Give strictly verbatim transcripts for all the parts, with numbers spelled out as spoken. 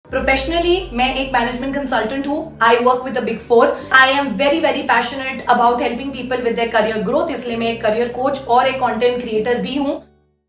Professionally मैं एक management consultant हूँ. I work with the big four. I'm very very passionate about helping people with their career growth, इसलिए मैं एक career coach और एक कंटेंट क्रिएटर भी हूँ.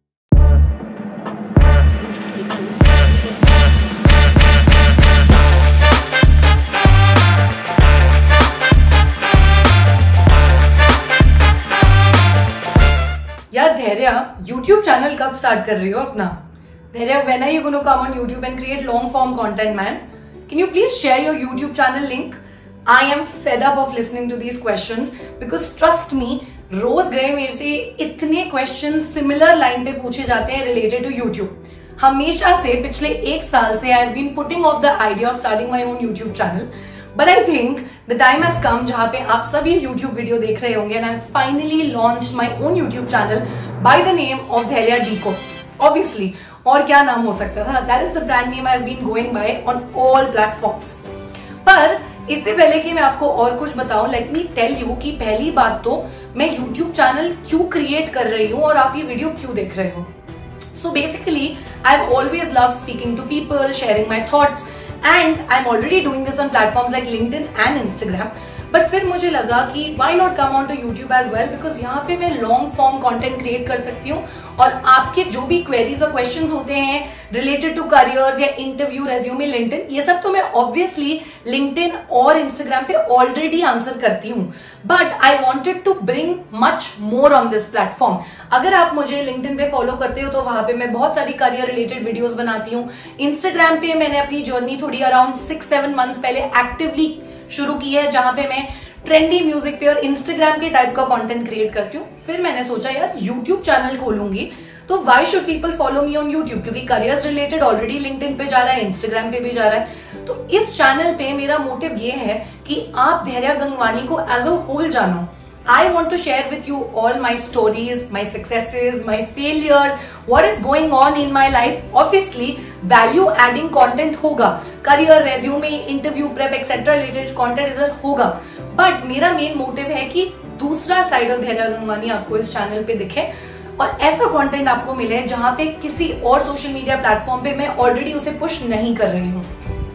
यार धैर्य, YouTube चैनल कब स्टार्ट कर रही हो अपना? धैर्य, when are you going to come on YouTube and create long form content, man? Can you please share your YouTube channel link? I am fed up of listening to these questions because trust me, रोज गए मेरे से इतने questions similar line पे पूछे जाते हैं related to YouTube. हमेशा से पिछले एक साल से I have been putting off the idea of starting my own YouTube channel. But I think the time has come जहाँ पे आप सभी YouTube वीडियो देख रहे होंगे and I have finally launched my own YouTube channel by the name of Dhairya Decodes. Obviously, और क्या नाम हो सकता था? That is the brand name I have been going by on all platforms. पर इससे पहले कि मैं आपको और कुछ बताऊं, let me tell you कि पहली बात तो मैं YouTube चैनल क्यों क्रिएट कर रही हूँ और आप ये वीडियो क्यों देख रहे हो. So basically, I've always loved speaking to people, sharing my thoughts. And I'm already doing this on platforms like LinkedIn and Instagram. But फिर मुझे लगा कि why not come on to YouTube as well, because यहाँ पे मैं long form content create कर सकती हूँ और आपके जो भी queries और questions होते हैं related to careers या interview, resume, LinkedIn, ये सब तो मैं obviously LinkedIn और Instagram पे already answer करती हूँ. But I wanted to bring much more on this platform. अगर आप मुझे LinkedIn पे follow करते हो तो वहां पे मैं बहुत सारी career related videos बनाती हूँ. Instagram पे मैंने अपनी journey थोड़ी around six seven months पहले actively शुरू की है, जहां पे मैं ट्रेंडी म्यूजिक पे और इंस्टाग्राम के टाइप का कंटेंट क्रिएट करती हूँ. फिर मैंने सोचा यार यूट्यूब चैनल खोलूंगी तो why should people follow me on YouTube, क्योंकि करियर्स रिलेटेड ऑलरेडी लिंक्डइन पे जा रहा है, इंस्टाग्राम पे भी जा रहा है. तो इस चैनल पे मेरा मोटिव ये है कि आप धैर्या गंगवानी को एज अ होल जानो. I want to share with you all my stories, my successes, my failures, what is going on in my life. Obviously, value adding content होगा, career, resume, interview prep, et cetera related content इधर होगा. But मेरा main motive है कि दूसरा side of Dhairya Gangwani आपको इस channel पे दिखे और ऐसा content आपको मिले जहाँ पे किसी और social media platform पे मैं already उसे push नहीं कर रही हूँ.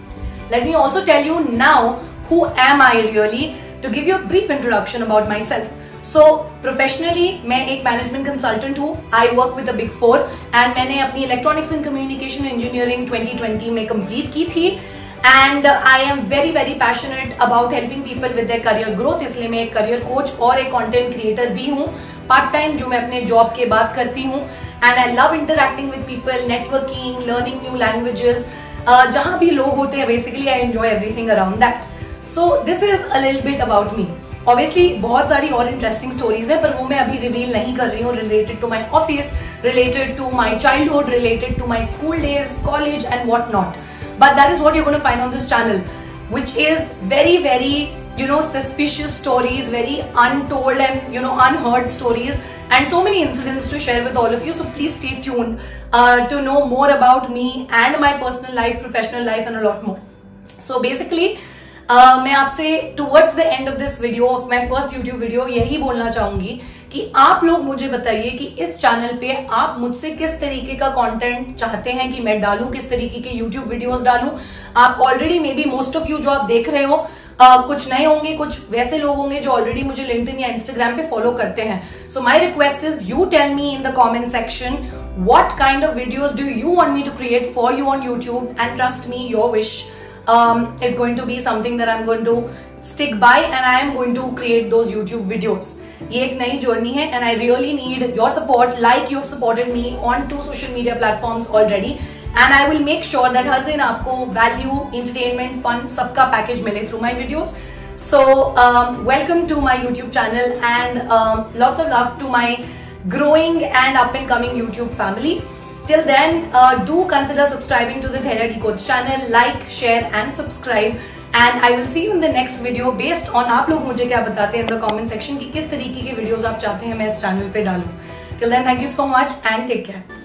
Let me also tell you now who am I really. To give you a brief introduction about myself. So professionally मैं एक management consultant हूँ. I work with the big four and मैंने अपनी electronics and communication engineering twenty twenty में complete की थी. And I am very very passionate about helping people with their career growth, इसलिए मैं एक career coach और एक content creator भी हूँ part time, जो मैं अपने job के बाद करती हूँ. And I love interacting with people, networking, learning new languages. uh, जहाँ भी लोग होते हैं basically I enjoy everything around that. So this is a little bit about me. Obviously बहुत सारी और interesting stories है पर वो मैं अभी reveal नहीं कर रही हूँ, related to my office, related to my childhood, related to my school days, college and what not. But that is what you're going to find on this channel, which is very very you know suspicious stories, very untold and you know unheard stories and so many incidents to share with all of you. So please stay tuned uh, to know more about me and my personal life, professional life and a lot more. So basically Uh, मैं आपसे towards the end of this video of my first YouTube video यही बोलना चाहूंगी कि आप लोग मुझे बताइए कि इस चैनल पे आप मुझसे किस तरीके का कंटेंट चाहते हैं कि मैं डालूं, किस तरीके के यूट्यूब वीडियोस डालूं. आप already may be most of you जो आप देख रहे हो uh, कुछ नए होंगे, कुछ वैसे लोग होंगे जो ऑलरेडी मुझे लिंक्डइन या इंस्टाग्राम पे फॉलो करते हैं. So my request is you tell me in the comment section what kind of videos do you want me to create for you on YouTube, and trust me, your wish Um, is going to be something that I'm going to stick by and I am going to create those YouTube videos. ये एक नई journey है and I really need your support like you've supported me on two social media platforms already, and I will make sure that हर दिन आपको value, entertainment, fun सबका package मिले through my videos. So um, welcome to my YouTube channel and um, lots of love to my growing and up and coming YouTube family. Till then, uh, do consider subscribing to the Dhairya Decodes channel, like, share and subscribe, and I will see you in the next video based on आप लोग मुझे क्या बताते हैं in the comment section कि किस तरीके के videos आप चाहते हैं मैं इस channel पे डालूं. Till then, thank you so much and take care.